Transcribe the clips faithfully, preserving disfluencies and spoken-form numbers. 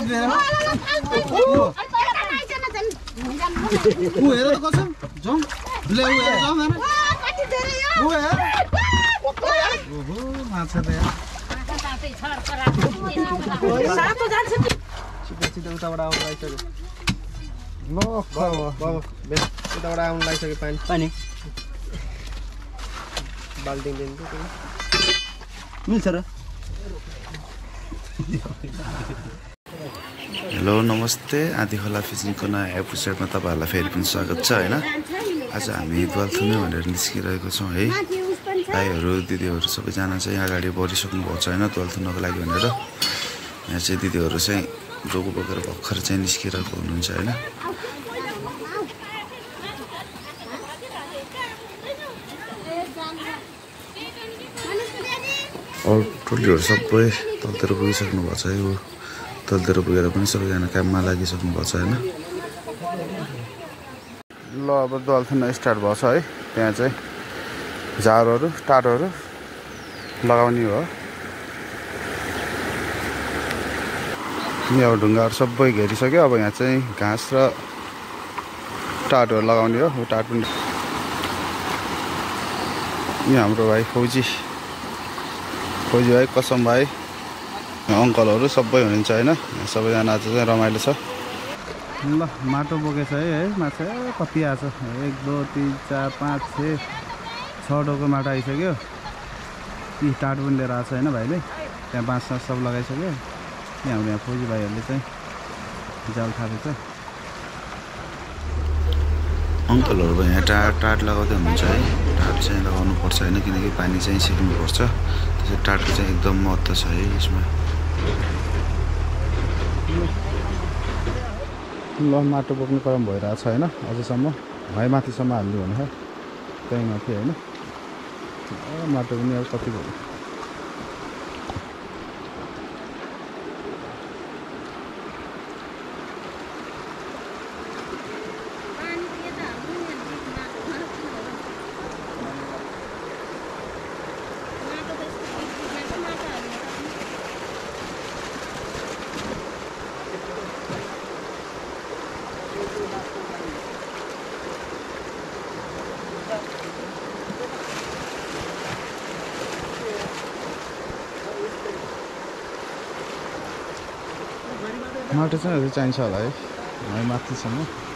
काटिदिएर ऊ हेर त कसम जाउँ ले ऊ हेर जाउँ न ऊ हेर ओहो माछा त यार सातो जान्छ नि छिटो छिटो उताबाट आउनु लागिसक्यो ल बाबा बाबा बेस उताबाट आउनु लागिसक्यो पानी पानी बाल्टिङ दिन्छ मिल्छ र हेलो नमस्ते आदि खोला फिसिङको नयाँ एपिसोडमा तपाईँहरूलाई फेरि पनि स्वागत छ होइन आज हामी द्वालथुमे भनेर निस्किरहेको छौँ है भाइहरू दिदीहरू सबैजना चाहिँ अगाडि बढिसक्नु भएको छ होइन द्वालथुनको लागि भनेर यहाँ चाहिँ दिदीहरू चाहिँ जोगो बोकेर भर्खर चाहिँ निस्किरहेको हुनुहुन्छ होइन अरू टोलीहरू सबै तलतिर पुगिसक्नु भएको छ है ऊ तलतिर पुगेर पनि सबैजना काममा लागिसक्नु भएको छ होइन ल अब द्वालथुन स्टार्ट भएको छ है त्यहाँ चाहिँ झारहरू टाटोहरू लगाउने हो यहाँ ढुङ्गाहरू सबै घेरिसक्यो अब यहाँ चाहिँ घाँस र टाटोहरू लगाउने हो टाट पनि यहाँ हाम्रो भाइ फौजी फौजी भाइ कसम भाइ अङ्कलहरू सबै हुनुहुन्छ होइन सबैजना आज चाहिँ रमाइलो छ ल माटो बोकेछ है है माछा कति आएको छ एक दो तिन चार पाँच छ छ डोको माटो आइसक्यो यी टाट पनि लिएर आएको छ होइन भाइले त्यहाँ बाँस सास सब लगाइसक्यो यहाँ हाम्रो यहाँ फौजी भाइहरूले चाहिँ जाल थापेको छ अङ्कलहरू यहाँ टाट टाट लगाउँदै हुनुहुन्छ है टाट चाहिँ लगाउनु पर्छ होइन किनकि पानी चाहिँ सिक्नुपर्छ त्यसै टाटको चाहिँ एकदम महत्त्व छ है यसमा ल माटो बोक्ने क्रम भइरहेको छ होइन अझैसम्म भाइ माथिसम्म हाल्नु भने त्यहीँ माथि होइन माटो पनि अब कति भयो माटो चाहिँ अझै चाहिन्छ होला है है माथिसम्म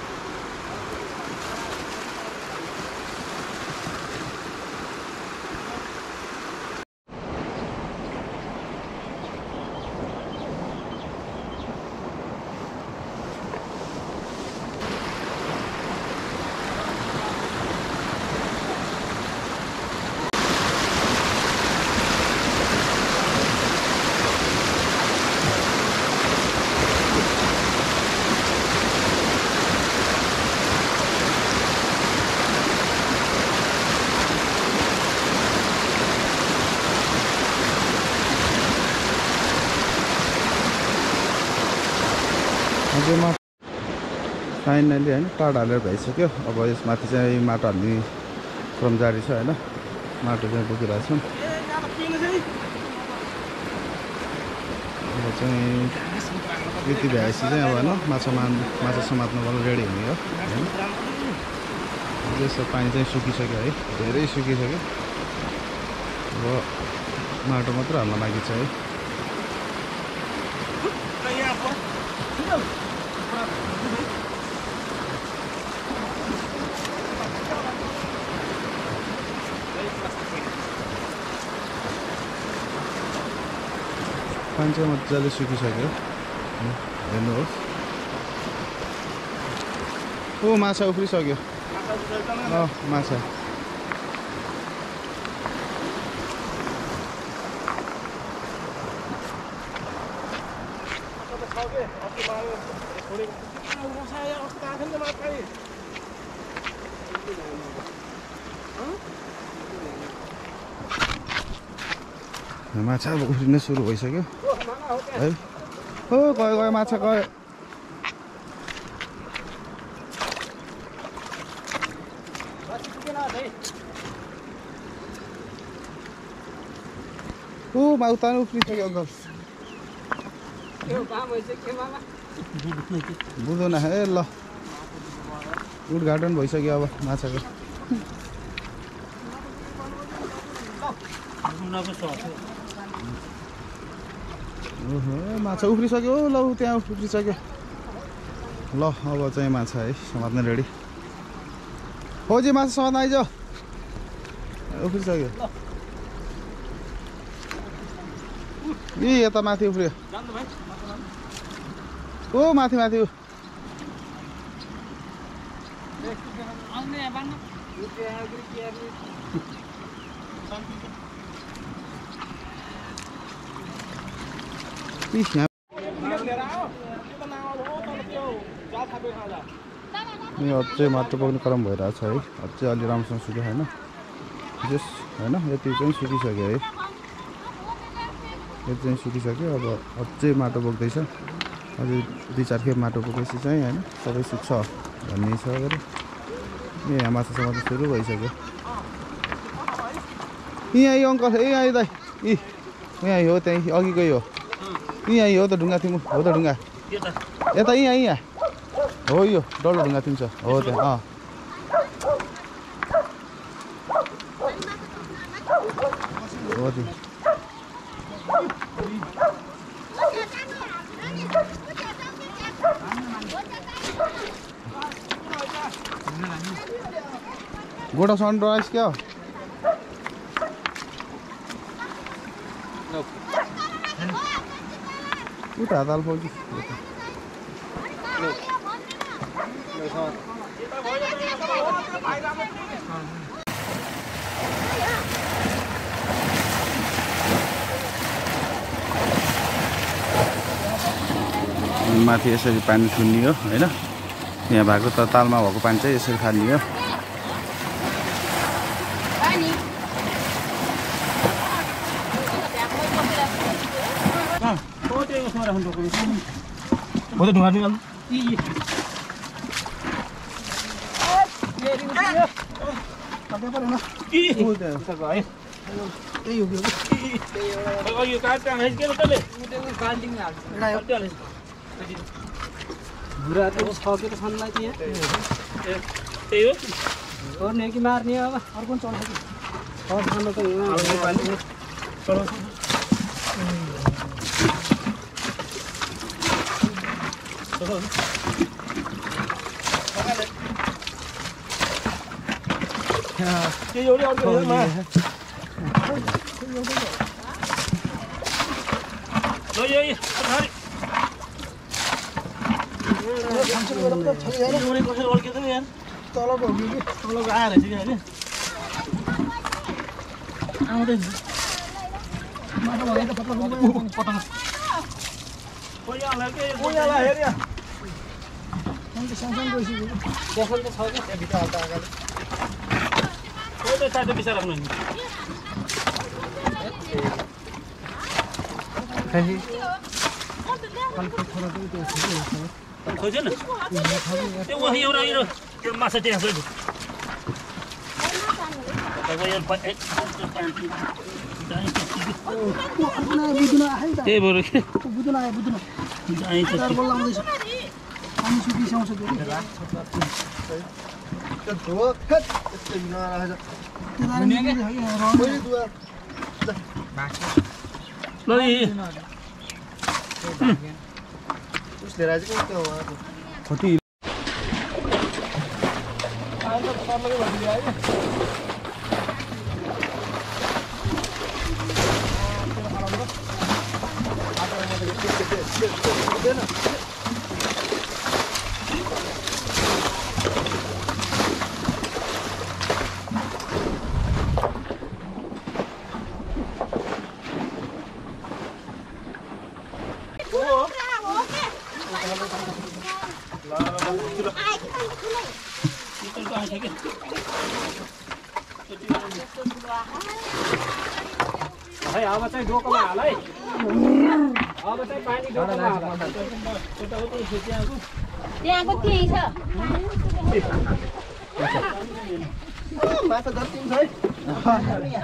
फाइनली होइन टाढ हालेर भइसक्यो अब यसमाथि चाहिँ माटो हाल्ने क्रम जारी छ होइन माटो चाहिँ बोकिरहेको छौँ अब चाहिँ यति भएपछि चाहिँ अब होइन माछा मान माछा समात्नुको रेडी हुने हो होइन यसो पानी चाहिँ सुकिसक्यो है धेरै सुकिसक्यो अब माटो मात्र हाल्न लागि छ है पानी चाहिँ मजाले सुकिसक्यो हेर्नुहोस् ओ माछा उफ्रिसक्यो अँ माछा माछा अब उफ्रिन सुरु भइसक्यो है हो गयो गयो माछा गयो ओ माउता उफ्रिसक्यो अङ्कल बुझ्दैन है ल उद्घाटन भइसक्यो अब माछाको ओहो माछा उफ्रिसक्यो ल त्यहाँ उफ्रिसक्यो ल अब चाहिँ माछा है समात्न रेडी हो जी माछा समात्न आइज उफ्रिसक्यो ए यता माथि उफ्रियो ओ माथि माथि अझै माटो पक्ने क्रम भइरहेछ है अझै अलि राम्रोसँग सुक्यो होइन जस होइन यति चाहिँ सुकिसक्यो है यति चाहिँ सुकिसक्यो अब अझै माटो बोक्दैछ अझै दुई चार खेप माटो बोकेपछि चाहिँ होइन सबै सुक्छ भन्ने छ गरे ए यहाँ माछा समात्न सुरु भइसक्यो यहाँ यो अङ्कल ए यहाँ दाइ यी यहाँ हो त्यहीँ अघिकै हो यहाँ हो त ढुङ्गा थिम हो त ढुङ्गा यता यहाँ यहाँ हो यो डल्लो ढुङ्गा थिम छ हो त्यहाँ अँ हो त्यो गोटा सनराइज क्या उता हात पाउँछ माथि यसरी पानी थुन्नियो होइन यहाँ भएको त तालमा भएको पानी चाहिँ यसरी खानियो गर्ने कि मार्ने अब अर्को चल्छ तलको तलको आएर होइन आउँदैन माटो भए त पत्ला पत्ला कोइला के कोइला हेर्या अन्त सानसानो गइसक्यो देखल त छ के त्यहाँ भित्र हाल्दा अगाडि ओ त साइड बिसा राख्नु नि खै कल्पो थोरो त त्यो खोज्यो न त्यो वही एउटा यो त्यो माछा त्यहाँ छ त्यही भएर के बुझ्न आयो बुझ्न बोलाउँदैछ पानी सुकिसक्छ कति भाइ अब चाहिँ डोकोमा हाल है अब चाहिँ पानी डोकोमा हाल त्यहाँको त्यही छ माछा जति छ है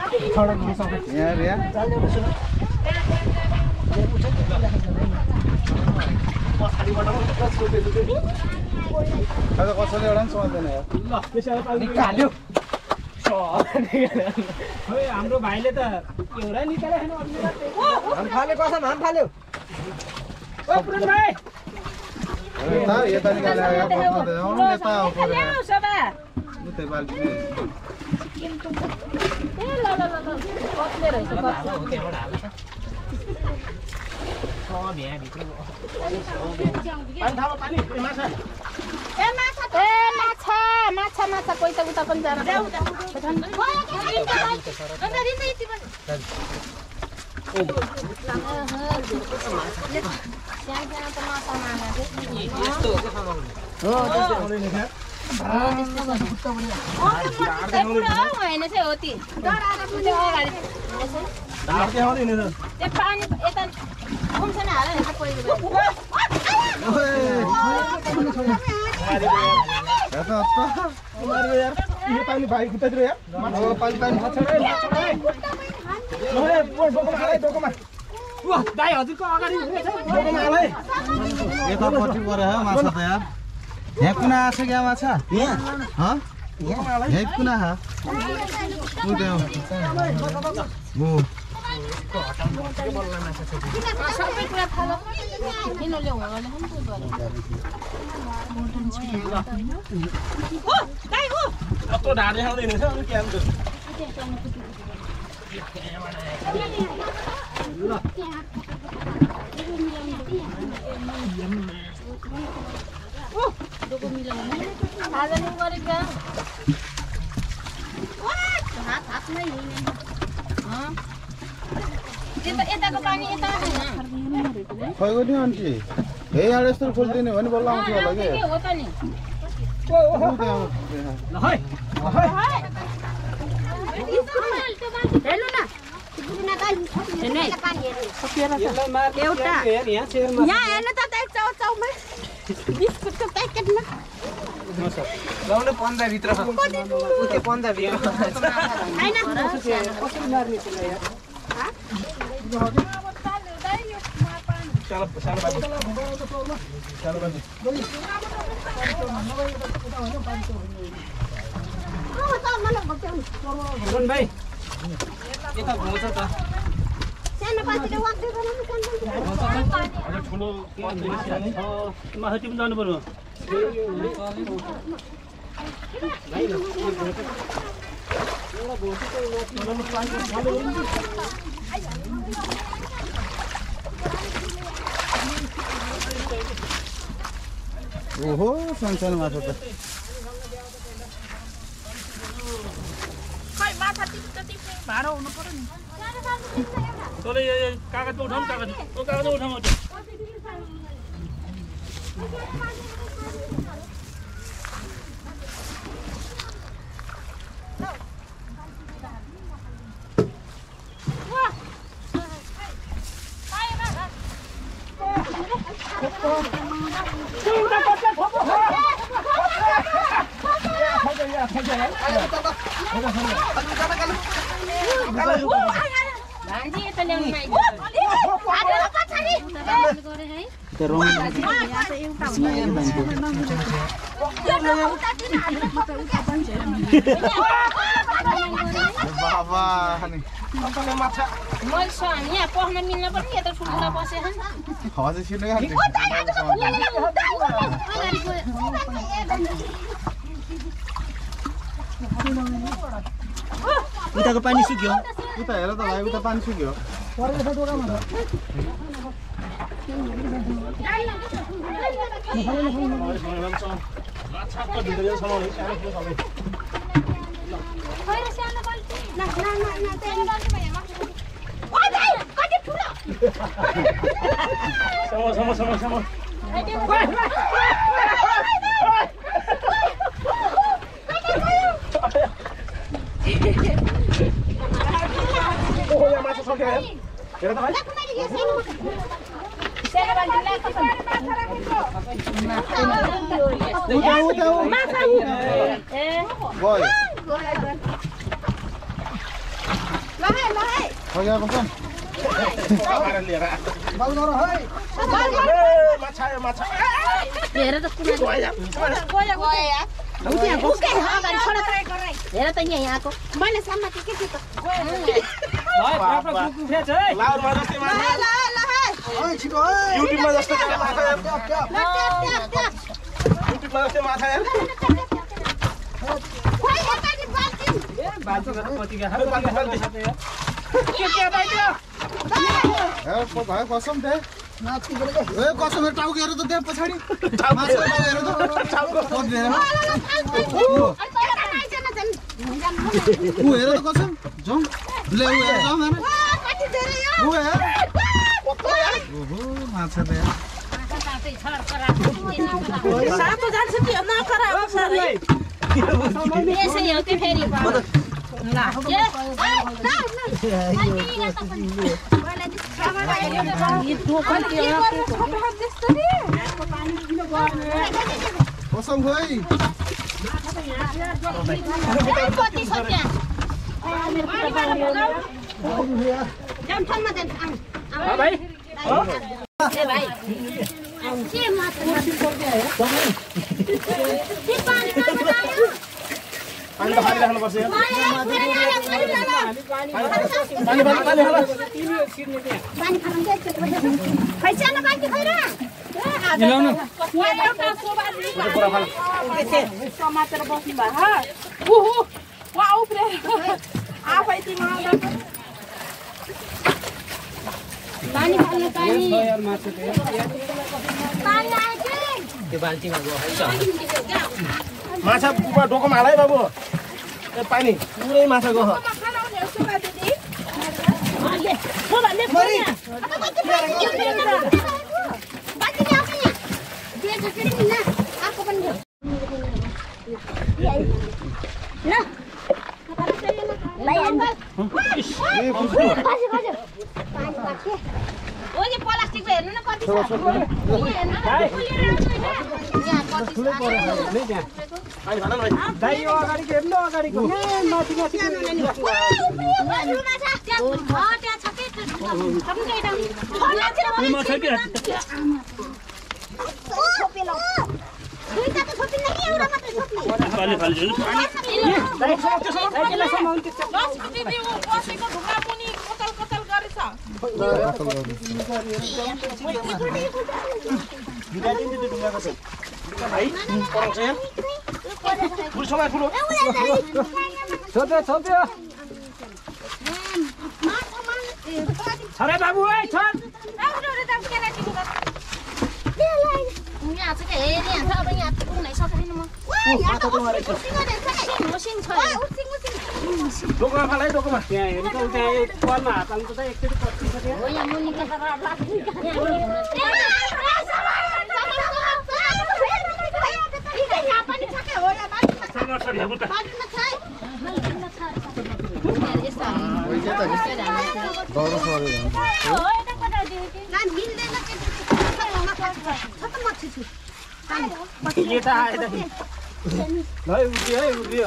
यहाँ यहाँ आज कसैले एउटा पनि समात्दैन यार ल त्यसैले पाल्नु निकाल्यो खोइ हाम्रो भाइले त एउटा निकाले छैन हम फाल्यो कसम हम फाल्यो ओ पुरन भाइ यता यता निकाले यार बस्न दे आउनु यता आउ पर्यो सबा उतै बाल्टी ए ल ल ल कतले रहेछ कतले होटेबाट हाल्छ छ भ्या भित्र पानी थालो पानी माछा ए माछा ए माछा माछा माछा कोही त उता पनि जान देऊ त अन्त रिन्दै यति पनि सानो सानो त माछा माना यस्तो हो के खानु हो त्यस्तो हुँदैन खा होइन चाहिँ हो ती डराएर पुग्यो अगाडि धार के आउँदैन नि त्यो पानी यता घुम्छ नि हाल नि पहिलो यता त मार्यो यार यो पानी भाइ खुट्टातिर यार ओ पानी पानी माछा रे ल हे डोकोमा हालै डोकोमा वाह दाइ हजुरको अगाडि डोकोमा हालै यता पट्टि परे हो माछा त यार यहाँ कुना आछ क्या माछा यहाँ ह यहाँ कुना हा कुद्यो ओ सबै कुरा थाहा किन ल्याउनु हो दाइ हो कस्तो ढाड देखाउँदैन छ अनि के आउँछ डोको मिलाउने आज नि गरेका हात हातमै हिँड्ने यता यताको पानी यता खै गयो नि आन्टी हे यार यस्तो खोल्दिने भने बल्ल आउँथ्यो होला के के हो त नि ओ ल है हेर्नु न एउटा यहाँ चेयरमा यहाँ हेर्नु त एक चाउ चाउमा बिस्कुटको प्याकेटमा लाउने पन्ध्र भित्र छ उते पन्ध्र भित्र हैन कसरी मार्ने त्यसलाई यार चलो सानो बाबु सानो बाबु रुन भाइ यता घुम्छ त सानो पानीले वाक्दै बनाउनु हजुर ठुलो माथि पनि जानु पर्यो ओहो सानो माछा त खै माछा टिप्छ टिप्ने भाडो हुनु पर्यो नि तँले यो कागज उठाउनु कागज ओ कागज उठाउनु भान्जी यता ल्याउनु माइ बाबा अनि मैले सन यहाँ पस्न मिल्न पनि यता ठुल्ठुला बसेछ नि हजुर छिर्नु गान्थे उताको पानी सुक्यो उता हेर त भाइ उता पानी सुक्यो Sama sama sama sama. Oh ya masuk sampai ya. Kira tak? Udah udah. Boy. Lahai lahai. Ho गया बसन Kemarin lihat. बाल गरो है माछा माछा हेर त कुना गयो गयो गयो उति आको के अगाडि छोडा ट्राई गराइ हेर त यहाँ यहाँको मैले समाते के के त भाइ आफ्नो कुकु फेच है लाउरमा जस्तै माछा ल ल ओइ छिटो ओइ युट्युबमा जस्तै माछा यार युट्युबमा जस्तै माछा यार खोइ यताकी बाल्टी ए बाल्टी गर्न पतिका खानु बाल्टी बाल्टी के के बाइट्यो ए को भाइ कसम दे नाची गरेको ए कसम टाउको हेर त दे पछाडी माछा टाउको हेर त टाउको खोद दे उ हेर त कसम जाउँ ले उ हेर जाउँ न कति धेरै यो उ हेर ओहो माछा दे सातो जान्छ कि नकरा भाइ यसै हो के फेरि ल के कसम खोइ कति छ त्यहाँ जाम ठाउँमा जान्छ हा भाइ ए भाइ के मात्र के पानी नबनायो पानी त खाली राख्नुपर्छ यार पानी पानी पानी पानी होला पानी खान के पैसा न बाँकी खैरा मिलाउनु कुरा फाल समातेर बस्नु भयो हा उहु वा उफ्रे आफै तिमीलाई पानी खान पानी यार माछा पानी आयो के त्यो बाल्टीमा गयो है माछा उमा डोकोमा हालै बाबु ए पानी पुरै माछा गयो खानाउने सुगा दिदी ले छोरा ले मरि बाँकी ल्याऊ के यहाँ दे जो फेरि नि न आको पनि दे ल लाई अंकल ए बुझ्नु बाजे बाजे पानी बाँकी ओ यो प्लास्टिकको हेर्नु न कति छ यहाँ कति छ पानी भन न भाइ दाइ यो अगाडिको हेर्नु अगाडिको माथि माथि उमा छ के खाली खाली जुन दाइ त्यसलाई समाउनु त्यो दिदी उ बसेको ढुङ्गा पनि कतल कतल गरेछ भाइ पराउँछ यहाँ पुर समय ठुलो छोप्यो छोप्यो छरे बाबु है छोड यहाँ छ के हेरि यहाँ छ अब यहाँ पुग्नै सक्दैन म मसिन छ डोकोमा फाल है डोकोमा त्यहाँ हेर्नु त त्यहाँ कलमा हात हाल्नु त एकचोटि पच्चिस छ हो यहाँ मुनिको समस्या ढेगु त दौरो सरे ये त आएदेखि ल उठ्यो है उठ्यो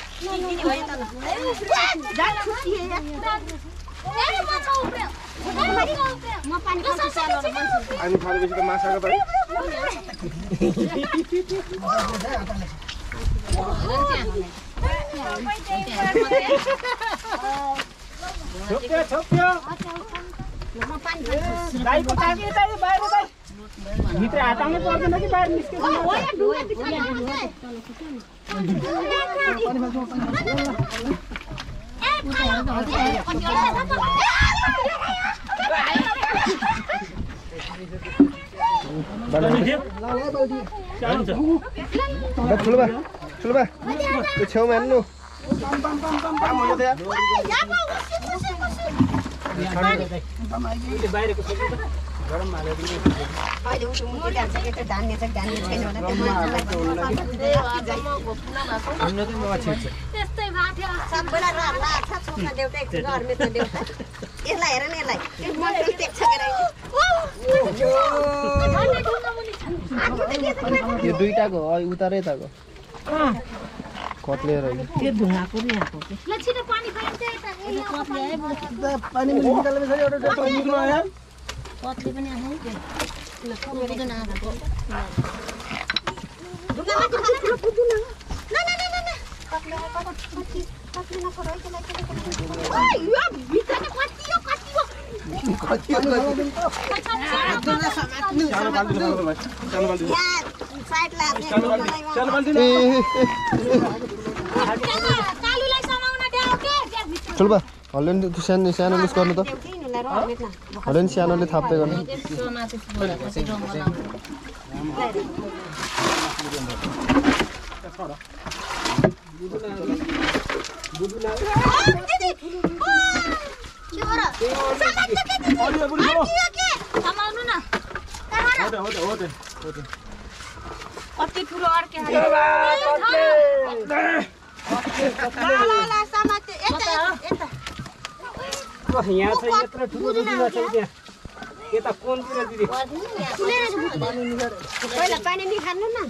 पानी फालेपछि त माछाको भाइ छोप्यो छोप्यो दाइको टाके दाइ बाहिर दाइ भित्र हात आउनै पर्दैन कि बाहिर निस्केछ ठुलो बा ठुलो बा त्यो छेउमा हेर्नु काम हो यो त यार बाहिरको गरम हालेर अहिले उसो मुखी जान्छ के त धान्ने छ धान्ने छैन भने त्यो हाम्रो त म छिट्छ त्यस्तै भाथ्यो सबैलाई र लाग्छ छोरा देउता एक घरमे त देउता यसलाई हेर न यसलाई त्यो मन टेक्छ यो दुईटाको हो उता र यताको कत्ले रहेछ त्यो ढुङ्गाको नि आको के ल छिटो पानी खाइन्छ यता ए यहाँ कत्ले आयो पानी निकाल्ने छ एउटा डक्टर निक्लो आयो कत्ले पनि आयो ल कत्ले पनि आएको चल बा हल्लेन सानो सानो मिस गर्नु त हल्लेन सानोले थाप्दै गर्नु अति ठुलो अर्के यहाँ चाहिँ यत्रो ठुलो बुदुना छ त्यहाँ यता कोनतिर दिदी पहिला पानी नि खानु न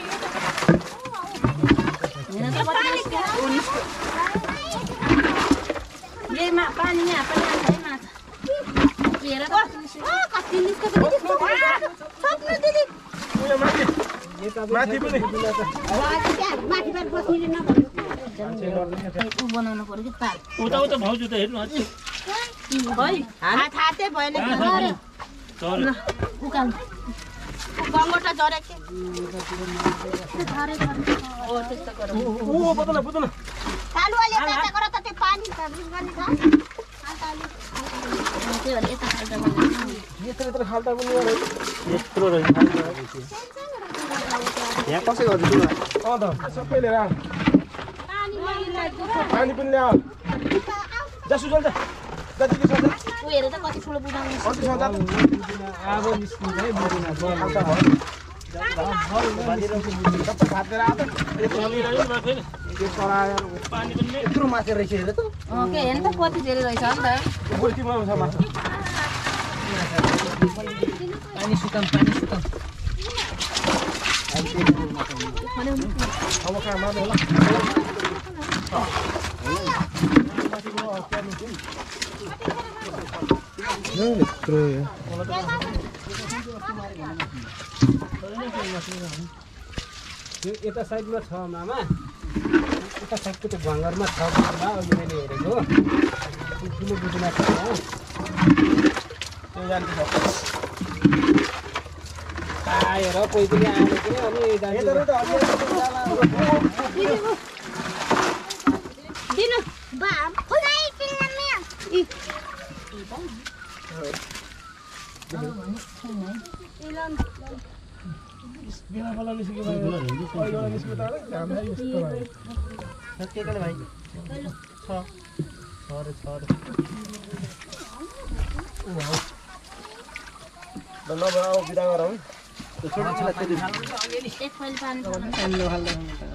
येमा पानी यहाँ पनि आछ है माछा हेर त कति निस्केको सक्नु दिदी माथि पनि माथि पर बस्ने नभन्नु उ बनाउनु पर्यो कि ताल उता उता भाउजू त हेर्नु हजुर है हात हातै भएन कि चल उकाल गङ्गोटा झरे के झरे ओ त्यस्तो गर ओ बुदुना बुदुना चालु अलि यता गर त त्यो पानी सर्भिस गर्ने छ त्यो भने यता खाल्टा यत्रो यत्रो खाल्टा पनि यत्रो रहेछ यहाँ कसै गर्दै तिमीलाई अँ त सबैले राख पानी पनि ल्याऊ जसु जल्छ जति कि सक्छ उ हेर त कति ठुलो बुढाउनु कति सक्छ अब निस्किन्छ है बुझिना खाल्टा भयो सबै खातेर आएको यत्रो हलिरहेको भयो फेरि यो करायो पानी पनि यत्रो माथि रहेछ हेर त अँ के हेर्नु त कति धेरै रहेछ नि त गोल्टीमा आउँछ माथि पानी सुकाम पानी सुकाम अब कहाँ माथि होला यता साइडमा छ मामा यता साइडको त्यो भङ्गरमा छ बुदुना अघि मैले हेरेको ठुलो बुदुना छ त्यो जान्छ आएर कोही पनि आएर पनि अनि दिनु बा खुदाई किल्लामे इ बिना फला निस्क्यो भाइ पहिलो निस्क्यो त हामीलाई यस्तो भयो के गर्ने भाइ छ छ रे छ रे ओ भाइ ल नभए आऊ बिदा गरौँ त्यो छोटो छोटो त्यो एक फाइल पानी छ पानी हाल्दा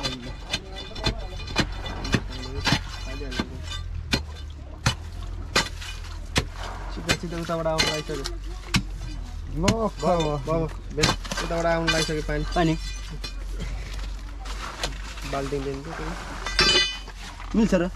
सिधा सिधा उताबाट आउनु लागिसक्यो ल बाबा बेस उताबाट आउनु लागिसक्यो पानी पानी बाल्टिङ दिन्छ मिल्छ र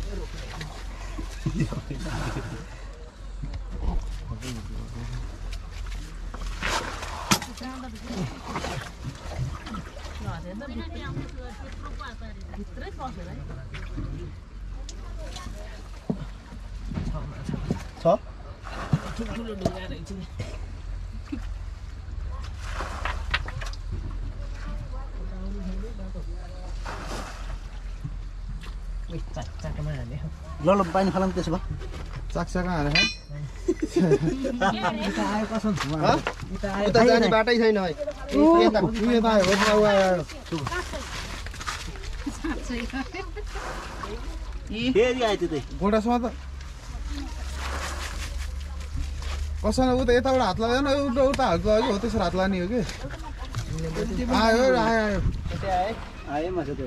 छ ठुलो ढुङ्गा रहेछ नि ल ल पानी फालौँ त्यसो भए चाकसाक हालेर उता जाने बाटै छैन है यता यता आयो फेरि आयो त्यो गोडासम्म त कसैलाई उता यताबाट हात लाग्दैन उता उता हात लाग्यो हो त्यसरी हात लाग्ने हो कि आयो आयो आयो आयो म त्यो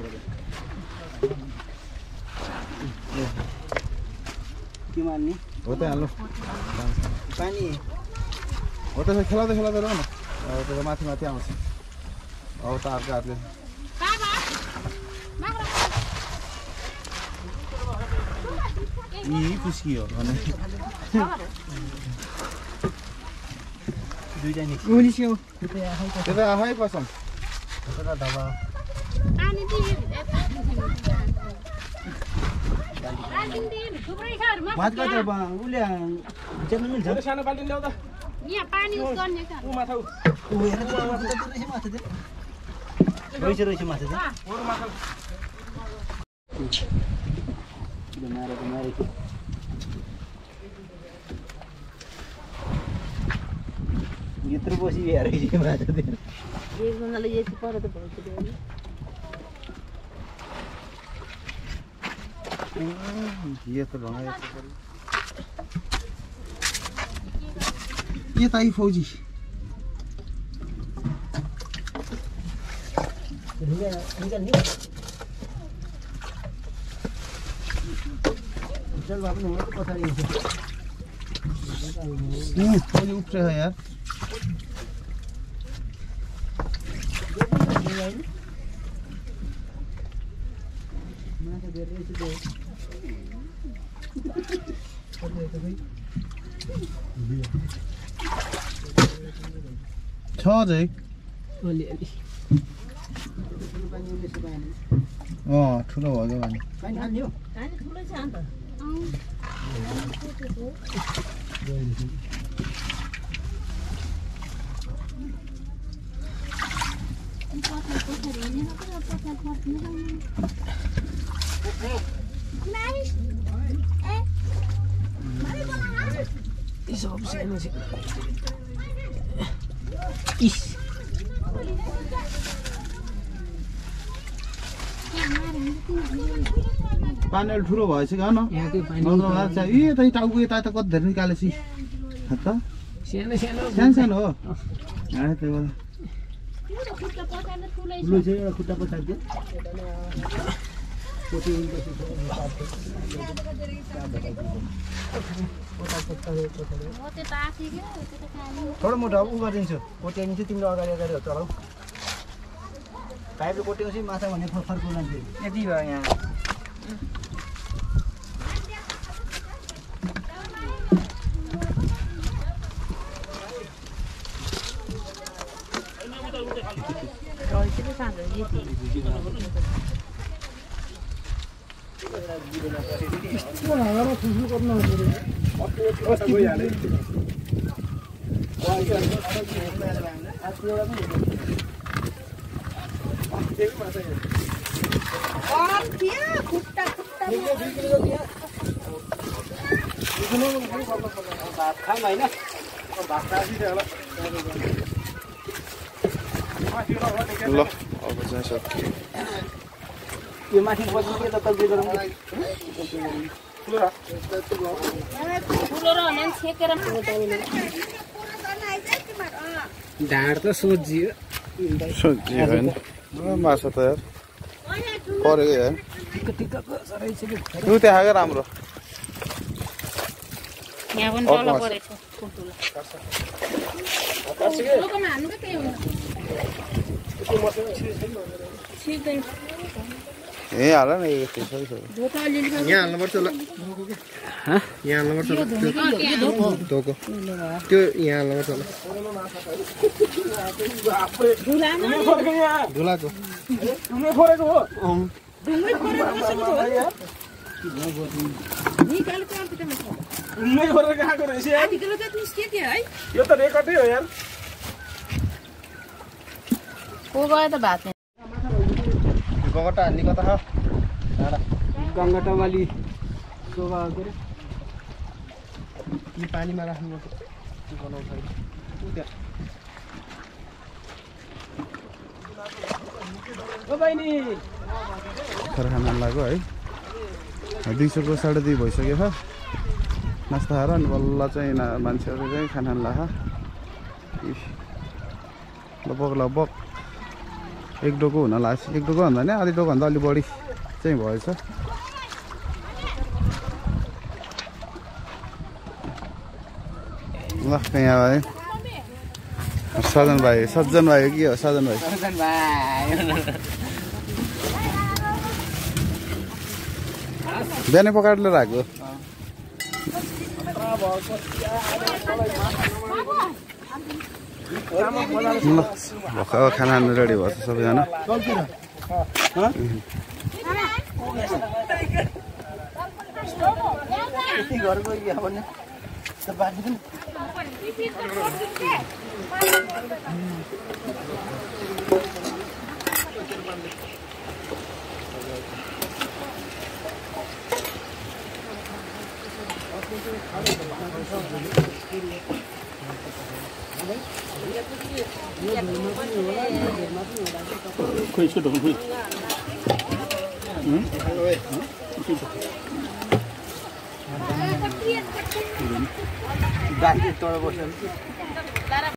के मान्ने हो त हाल्नु पानी हो त्यसो खेलाउँदै खेलाउँदै रह न अब त्यो माथि माथि आउँछ अब त अर्को हातले यी खुसी हो भने दुईटा निस्क्यो त्यता आफै कसम पानी दिए थुप्रै छ भात कति उले जेल्नु मिल्छ सानो बाल्टी ल्याउ त यहाँ पानी उस गर्ने छ उ माथि उ हेर त रहेछ माथि दे रहेछ रहेछ माथि दे ओर माथि मारेको मारेको यत्रो बसी हेर रहेछ माथि दे एक जनाले यति पर त भन्छ ये तो भंगा ये ताई फौजी चल बाबू ने पता नहीं हम्म फौजी ऊपर है यार मैं तो दे रही थी छ चाहिँ अलिअलि अँ ठुलो भयो भने पानी हाल्यो पानी ठुलो छ अन्त यसो अप्सन छ इस पानी अलि ठुलो भएछ कि न नत्र ए त टाउको यता त कति धेरै निकालेছি त सानो सानो सानो सानो हो ए त्यो बेला खुट्टा पकाएर ठुलै छ ठुलो चाहिँ एउटा खुट्टा पछाडिदियो पोटी म त्यो त आथी के त्यो त खानु थोडो मोटो अब उ गरिदिन्छु कोट्याइदिन्छु तिम्रो अगाडि अगाडि हो चलाऊ पाइपले कोट्याउँछ माछा भने फर्को लान्छु यति भयो यहाँ ल अब चाहिँ सक्यो यो माथि बस्नु के त तल्बी गरौँ ठुलो र भने छेकेर ढाड त सोझियो सोझियो होइन माछा त यार परेको यार लु त्यहाँ आएको राम्रो यहाँ पनि तल परेछ ठुल्ठुलो ठुलोकोमा हान्नु त केही हुन्छ छिर्दैन यहीँ हाल न यो त्यसै छ धोका अलिअलि यहाँ हाल्नुपर्छ ल यहाँ हाल्नुपर्छ धोको त्यो यहाँ हाल्नुपर्छ ल धुलाको तुमै फोरेको हो निकालेको अर्कोमा छ तुमै फोरेको आएको रहेछ यार आधी किलो त निस्क्यो के है यो त रेकर्डै हो यार को गयो त भात गगटा हान्ने कता छ गङ्गटावाली शोभा के अरे यो पानीमा राख्नुपर्छ बनाउँछ ओ बहिनी भर्खर खाना लाग्यो है दुई सौको साढे दुई भइसक्यो छ नास्ता खाएर अनि बल्ल चाहिँ ना मान्छेहरू चाहिँ खाना लाख लगभग लगभग एक डोको हुन लाग्छ एक डोको भन्दा नि आधी डोकोभन्दा अलिक बढी चाहिँ भएछ ल यहाँ भाइ सजन भाइ सज्जन भाइ हो कि हो सजन भाइ बिहानै पकाएर लिएर आएको ल भर्खर खाना रेडी भयो सबैजना खोइ इसको ढोल खोइ गाडी तल बस्छ